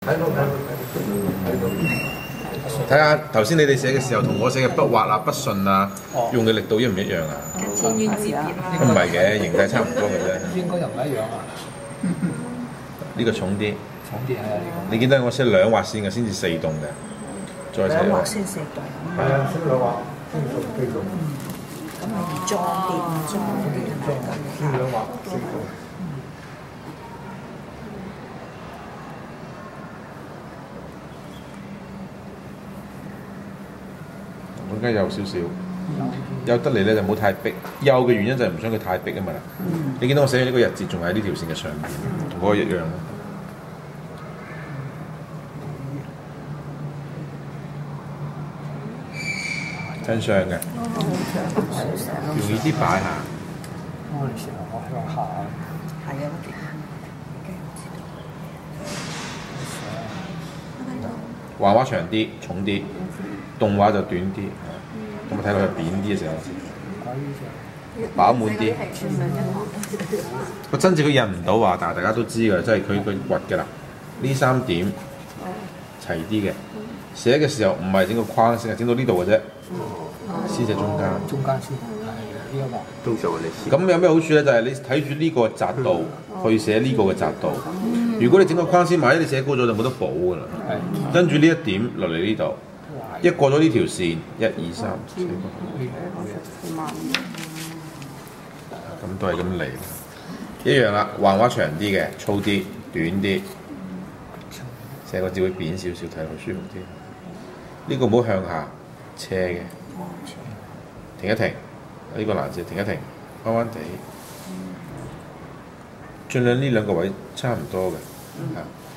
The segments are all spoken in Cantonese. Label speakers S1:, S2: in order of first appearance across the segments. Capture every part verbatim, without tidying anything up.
S1: 睇到睇到睇到睇到。
S2: 睇下頭先你哋寫嘅時候，同我寫嘅筆畫啊、筆順啊，用嘅力度一唔一樣啊？
S3: 天淵之別啦。
S2: 都唔係嘅，形態差唔多嘅啫。
S1: 應該又唔一樣啊。
S2: 呢個重啲。
S1: 重啲係啊！呢個。
S2: 你見到我寫兩畫線嘅先至四棟嘅，再寫
S3: 兩畫先四棟。
S1: 係啊，寫兩畫先四四棟。
S3: 咁係易裝啲，易裝啲係咪咁？
S1: 先兩畫四棟。
S2: 我而家有少少，有得嚟咧就冇太逼。有嘅原因就係唔想佢太逼啊嘛。嗯、你見到我寫嘅呢個日字仲喺呢條線嘅上邊，同嗰個一樣咯。真相嘅，容易啲擺下。
S1: 我哋成日我向下。
S3: 係啊，我
S2: 畫畫長啲、重啲，動畫就短啲，咁啊睇落去扁啲嘅時候，飽滿啲。個真字佢印唔到話，但係大家都知㗎，即係佢佢畫嘅啦。呢三點齊啲嘅，寫嘅時候唔係整個框先，係整到呢度嘅啫，先寫中間。
S1: 中間先係呢一畫。
S4: 通常我哋試。
S2: 咁有咩好處咧？就係、是、你睇住呢個窄度去寫呢個嘅窄度。如果你整個框先，萬一你寫高咗就冇得補㗎啦。跟住呢一點落嚟呢度，一過咗呢條線，一二三四個，咁都係咁嚟，一樣啦。橫畫長啲嘅，粗啲，短啲，寫個字會扁少少，睇落舒服啲。呢、這個唔好向下斜嘅，停一停，呢、這個難字停一停，彎彎地，盡量呢兩個位差唔多嘅。嗯、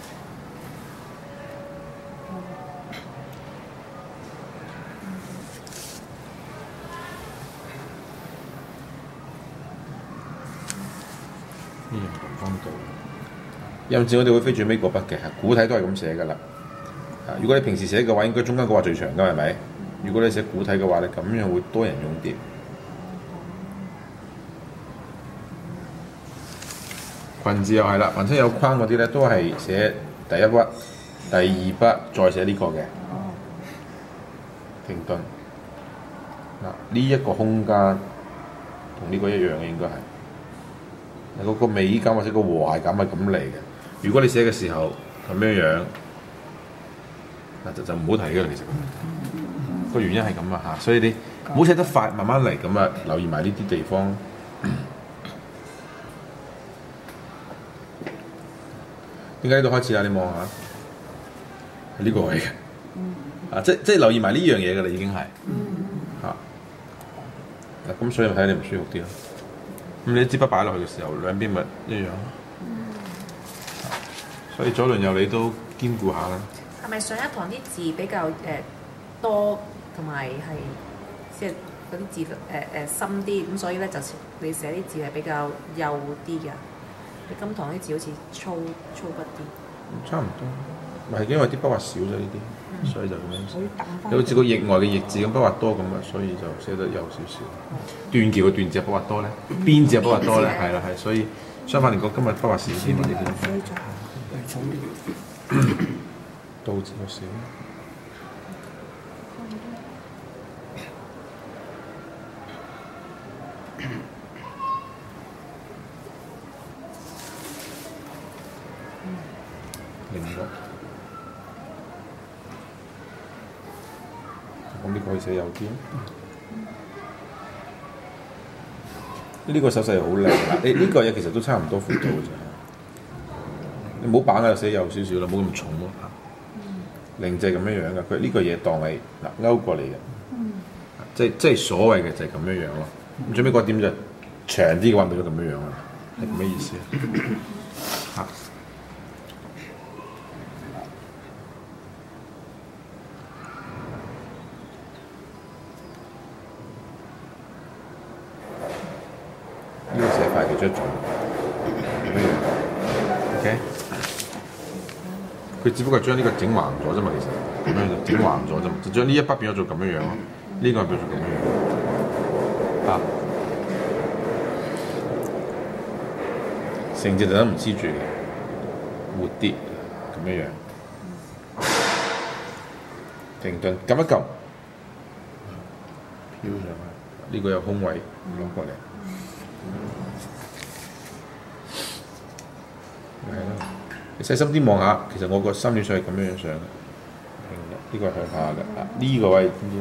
S2: 呢樣同方度，印字我哋會飛最尾個筆嘅，古體都係咁寫㗎啦。如果你平時寫嘅話，應該中間嗰畫最長㗎，係咪？如果你寫古體嘅話，你咁樣會多人用啲。群字又係啦，凡親有框嗰啲咧，都係寫第一筆、第二筆，再寫呢個嘅。停頓。嗱，呢一個空間同呢個一樣嘅應該係。嗰個美感或者個和諧感係咁嚟嘅。如果你寫嘅時候咁樣樣，嗱就就唔好睇嘅啦。其實個原因係咁啊嚇，所以你唔好寫得快，慢慢嚟咁啊，留意埋呢啲地方。點解呢度開始啊？你望下，係呢個位嘅，啊即即留意埋呢樣嘢㗎啦，已經係嚇。嗱咁所以睇你唔舒服啲咯。咁你一支筆擺落去嘅時候，兩邊咪一樣。所以左鄰右里都兼顧下啦。
S5: 係咪上一堂啲字比較誒、呃、多，同埋係即係嗰啲字誒誒、呃、深啲，咁所以咧就你寫啲字係比較幼啲嘅。你今堂啲字好似粗粗筆啲。
S2: 差唔多，咪係因為啲筆畫少咗呢啲，嗯、所以就咁樣寫。你好似個翼外嘅翼字咁筆畫多咁啊，所以就寫得幼少少。斷橋嘅斷字筆畫多咧，邊字筆畫多咧，係啦係，所以相反嚟講，今日筆畫少啲嘛呢啲。倒字又少。零六，咁呢個可以寫右啲。呢、這個手勢好靚啦！你呢個嘢其實都差唔多闊度嘅啫。你唔好把握寫幼少少啦，冇咁重咯。零就係咁樣樣嘅，佢呢個嘢當係嗱勾過嚟嘅，即係即係所謂嘅就係咁樣樣咯。咁最尾嗰點就長啲嘅話，咪都咁樣樣啦，係咁嘅意思啊。呢個寫法叫做一種咁樣樣 ，OK。佢只不過將呢個整橫咗啫嘛，其實咁樣就整橫咗啫嘛，就將呢一筆變咗做咁樣樣咯。呢、這個係變做咁樣樣啊。成隻就都唔黐住嘅，活啲咁樣樣。 停頓，撳一撳，飄上去。呢個有空位攞過嚟，係咯。你細心啲望下，其實我個心理上係咁樣樣上嘅，呢個係向下嘅，啊呢個位知唔知？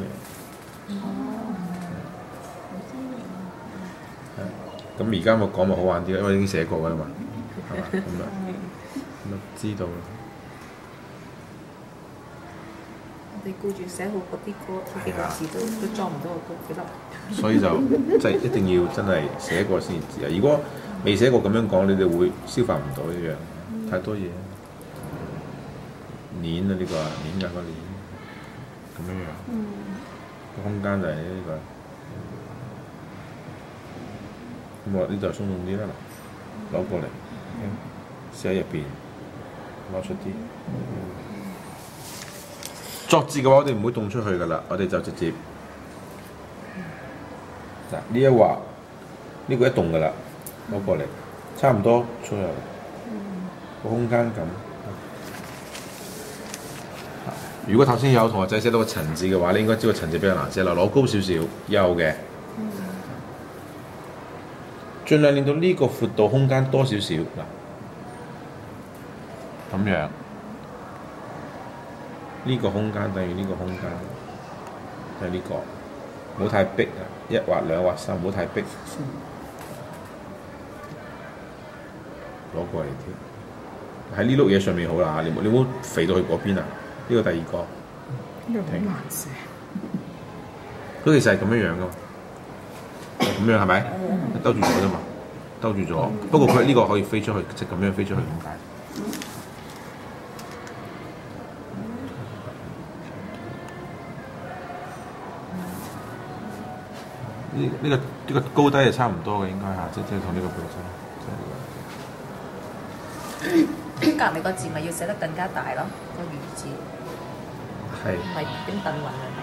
S2: 咁而家我講咪好玩啲啦，因為已經寫過㗎啦嘛，係嘛？咁啊，咁啊知道啦。
S5: 我哋顧住寫好嗰啲歌，嗰幾個字都都裝唔到個歌幾粒。
S2: 所以就即係一定要真係寫過先知啊！如果未寫過咁樣講，你哋會消化唔到一樣，太多嘢。鏈啊呢個啊，鏈㗎個鏈，咁樣樣。個空間就係呢個。咁我呢度鬆動啲啦，攞過嚟，寫喺入邊，攞出啲。作字嘅話，我哋唔會動出去㗎啦，我哋就直接嗱呢一畫，呢個一動㗎啦，攞過嚟，差唔多出嚟，個空間感。如果頭先有同學仔寫到個陳字嘅話，你應該知個陳字比較難寫啦，攞高少少，有嘅。盡量令到呢個闊度空間多少少嗱，咁樣呢個空間等於呢個空間，就係呢個，唔好太逼啊！一畫兩畫三，唔好太逼，攞過嚟添。喺呢碌嘢上面好啦，你冇你冇肥到去嗰邊啊！呢個第二個，
S3: 呢個好難寫。
S2: 佢其實係咁樣樣噶嘛。咁樣係咪？兜住咗啫嘛，兜住咗。不過佢呢個可以飛出去，即係咁樣飛出去點解？呢呢個呢個高低係差唔多嘅，應該嚇，即即係同呢個背身。
S5: 隔離個字咪要寫得更加大咯，個魚字。
S2: 係。
S5: 唔係點等運啊？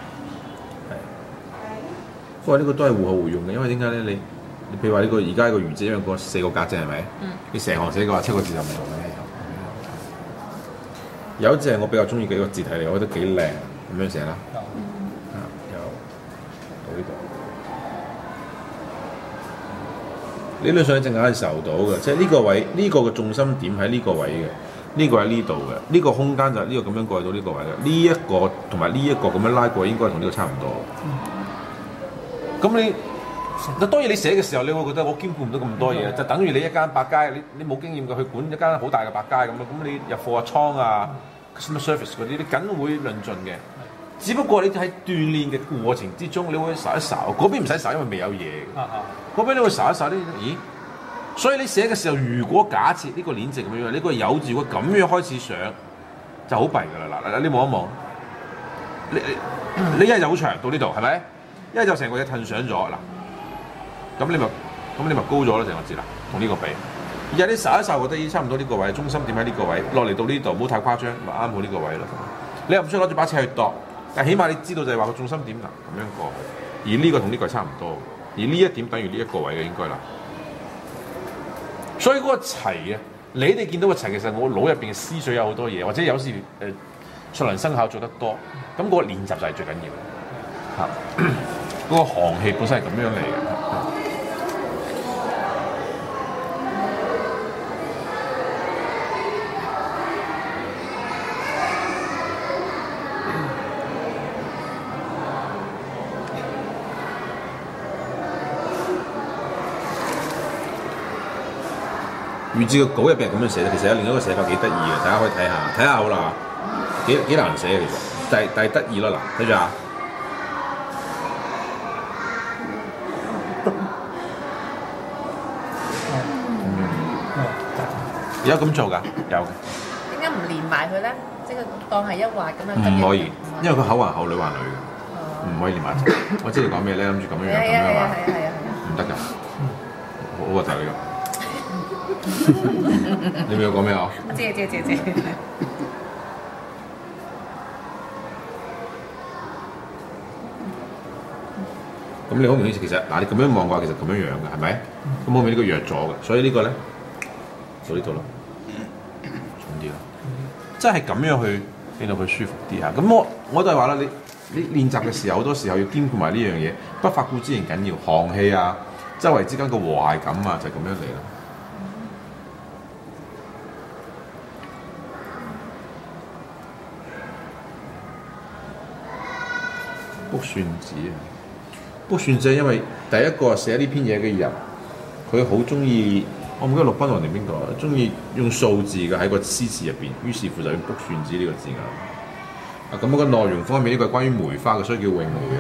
S2: 不過呢個都係互學互用嘅，因為點解咧？你你譬如話呢個而家個魚字，因為個四個格啫，係咪？嗯。你成行寫嘅話，七個字就唔同嘅。有一隻我比較中意嘅一個字體嚟，我覺得幾靚，咁樣寫啦。有。啊，有到呢度。理論上你隻眼係受到嘅，即係呢個位，呢、這個嘅重心點喺呢個位嘅，呢、這個喺呢度嘅，呢、這個空間就係呢個咁樣過去到呢個位嘅，呢、這、一個同埋呢一個咁樣拉過去，應該同呢個差唔多。咁、嗯、你嗱當然你寫嘅時候，你會覺得我兼顧唔到咁多嘢，嗯、就等於你一間百佳，你你冇經驗嘅去管一間好大嘅百佳咁咯，咁你入貨啊倉啊 customer service 嗰啲，你梗會論盡嘅。只不過你喺鍛鍊嘅過程之中，你會睄一睄，嗰邊唔使睄，因為未有嘢。嗰邊你會睄一睄啲，咦？所以你寫嘅時候，如果假設呢個鏈值咁樣，呢個有字如果咁樣開始上，就好弊㗎啦！嗱，你望一望，你你一係就好長到呢度，係咪？一係就成個嘢褪上咗嗱，咁你咪咁你咪高咗啦成個字啦，同呢個比。而家你睄一睄，覺得已經差唔多呢個位，中心點喺呢個位，落嚟到呢度，唔好太誇張，咪啱好呢個位咯。你又唔需要攞住把尺去度。但起碼你知道就係話個重心點嗱咁樣過，而呢個同呢個係差唔多，而呢一點等於呢一個位嘅應該啦。所以嗰個齊啊，你哋見到個齊，其實我腦入邊嘅思緒有好多嘢，或者有時誒熟能生巧做得多，咁、那、嗰個練習就係最緊要嚇。嗰、那個行氣本身係咁樣嚟嘅。預知個稿入邊係咁樣寫，其實有另一個寫法幾得意嘅，大家可以睇下，睇下好啦，幾幾難寫嘅其實，但係但係得意咯嗱，睇住啊，有咁做㗎？有嘅。
S5: 點解唔連埋佢咧？即係當係一畫咁樣。
S2: 唔可以，因為佢口還口，女還女嘅，唔可以連埋一齊。我知你講咩咧？諗住咁樣樣咁樣話，唔得㗎，好核突呢個。你明我講咩啊？
S5: 我知知知知。
S2: 咁你好明顯其實嗱，你咁樣望嘅話，其實咁樣樣嘅係咪？咁好明顯呢個弱咗嘅，所以個呢個咧到呢度咯，重啲咯。即係咁樣去令到佢舒服啲嚇。咁我我都係話啦，你你練習嘅時候好多時候要兼顧埋呢樣嘢，不發鼓之言緊要，行氣啊，周圍之間嘅和諧感啊，就係、是、咁樣嚟啦。卜算子啊，卜算子係因為第一個寫呢篇嘢嘅人，佢好中意，我唔記得陸賓王定邊個，中意用數字嘅喺個詩詞入邊，於是乎就用卜算子呢個字眼。啊，咁、那個內容方面呢、這個係關於梅花嘅，所以叫詠梅啊。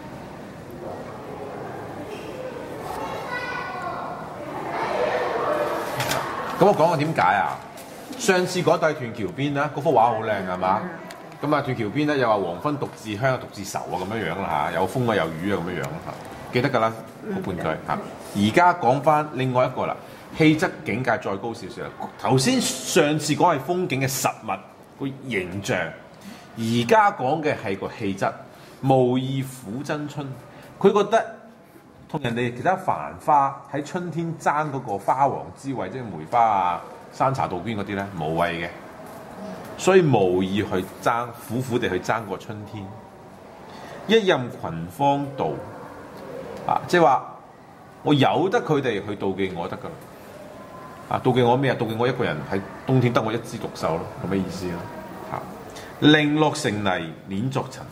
S2: 咁我講下點解啊？上次嗰對斷橋邊啦，嗰幅畫好靚係嘛？咁啊，斷橋邊咧又話黃昏獨自香獨自愁啊，咁樣樣啦嚇，有風啊有雨啊咁樣樣嚇，記得㗎啦，嗰半句嚇。而家講翻另外一個啦，氣質境界再高少少啦。頭先上次講係風景嘅實物個形象，而家講嘅係個氣質，無意撫真春。佢覺得同人哋其他繁花喺春天爭嗰個花王之位，即係梅花啊、山茶、杜鵑嗰啲咧，無謂嘅。所以無意去爭，苦苦地去爭過春天。一任群芳妒啊，即係話我由得佢哋去妒忌我得㗎啦。啊，妒忌我咩啊？妒忌我一個人喺冬天得我一枝獨秀咯，咁嘅意思咯。嚇、啊，零落成泥碾作塵，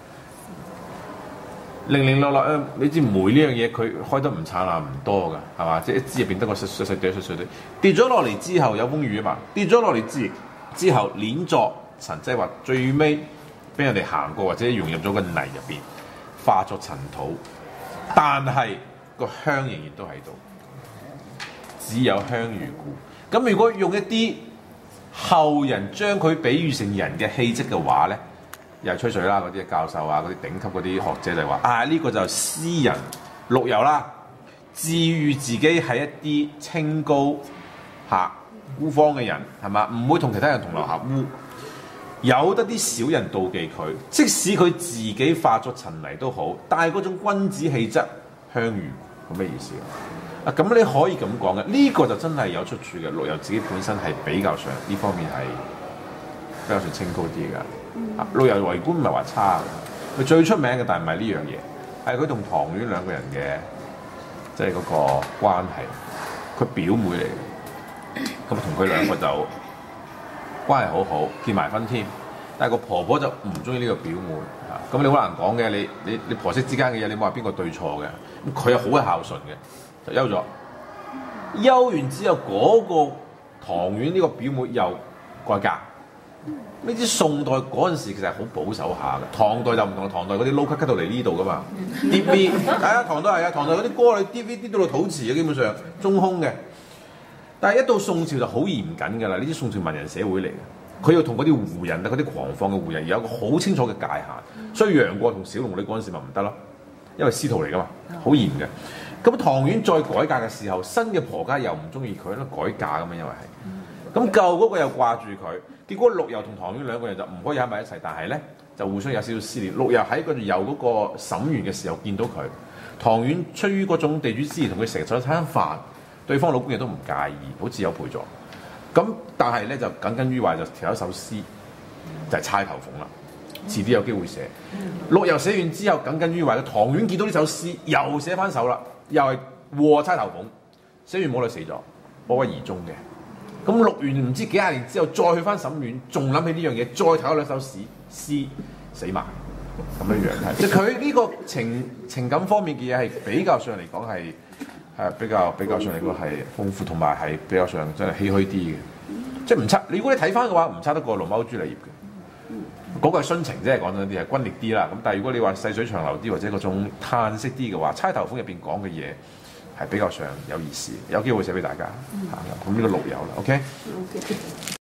S2: 零零落落誒，你知梅呢樣嘢佢開得唔燦爛唔多㗎，係嘛？即係一枝入邊得個細細細啲細細啲，跌咗落嚟之後有風雨啊嘛，跌咗落嚟之之後碾作塵，即係話最尾俾人哋行過或者融入咗個泥入邊，化作塵土，但係個香仍然都喺度，只有香如故。咁如果用一啲後人將佢比喻成人嘅氣質嘅話咧，又係吹水啦，嗰啲教授啊，嗰啲頂級嗰啲學者就話啊，呢、這個就係詩人陸游啦，自喻自己係一啲清高嚇孤芳嘅人係嘛，唔會同其他人同流合污，有得啲小人妒忌佢，即使佢自己化作塵泥都好，但係嗰種君子氣質香如咁咩意思啊？咁你可以咁講嘅，呢、這個就真係有出處嘅。陸游自己本身係比較上呢方面係比較上清高啲㗎。啊，陸游為官唔係話差嘅，佢最出名嘅但係唔係呢樣嘢，係佢同唐婉兩個人嘅即係嗰個關係，佢表妹嚟嘅。咁同佢兩個就關係好好，結埋婚添。但係個婆婆就唔中意呢個表妹啊。咁你好難講嘅，你你你婆媳之間嘅嘢，你冇話邊個對錯嘅。咁佢又好嘅孝順嘅，就休咗。休完之後，嗰、那個唐婉呢個表妹又改嫁。呢啲宋代嗰陣時其實係好保守下嘅，唐代就唔同，唐代嗰啲 low cut cut 到嚟呢度噶嘛 ，D V 係啊，唐代係啊，唐代嗰啲歌你 D V 跌到到肚臍嘅，基本上中空嘅。但係一到宋朝就好嚴謹㗎啦，呢啲宋朝文人社會嚟嘅，佢要同嗰啲胡人啊、嗰啲狂放嘅胡人有一個好清楚嘅界限，所以楊過同小龍女嗰陣時咪唔得咯，因為師徒嚟㗎嘛，好嚴嘅。咁唐婉再改嫁嘅時候，新嘅婆家又唔中意佢，因為改嫁咁嘛，因為係，咁舊嗰個又掛住佢，結果陸游同唐婉兩個人就唔可以喺埋一齊，但係咧就互相有少少思念。陸游喺嗰度遊嗰個沈園嘅時候見到佢，唐婉出於嗰種地主之誼，同佢成日坐一餐飯。對方老公亦都唔介意，好似有陪咗。咁但係咧就耿耿於懷，就填一首詩，就係、是《釵頭鳳》啦。遲啲有機會寫。陸游寫完之後耿耿於懷，唐婉見到呢首詩，又寫翻首啦，又係和《釵頭鳳》。寫完冇耐死咗，不屈而終嘅。咁錄完唔知幾廿年之後，再去翻沈園，仲諗起呢樣嘢，再睇咗兩首詩，詩死埋咁樣樣。即係佢呢個情情感方面嘅嘢係比較上嚟講係。係比較比較上嚟講係豐富，同埋係比較上真係唏噓啲嘅，即係唔差。如果你睇翻嘅話，唔差得過龍貓朱麗葉嘅。嗰、那個係殉情啫，講真啲係軍烈啲啦。咁但係如果你話細水長流啲，或者嗰種嘆息啲嘅話，《釵頭鳳》入邊講嘅嘢係比較上有意思，有機會寫俾大家。嚇、嗯，咁呢個陸游啦 ，OK。Okay?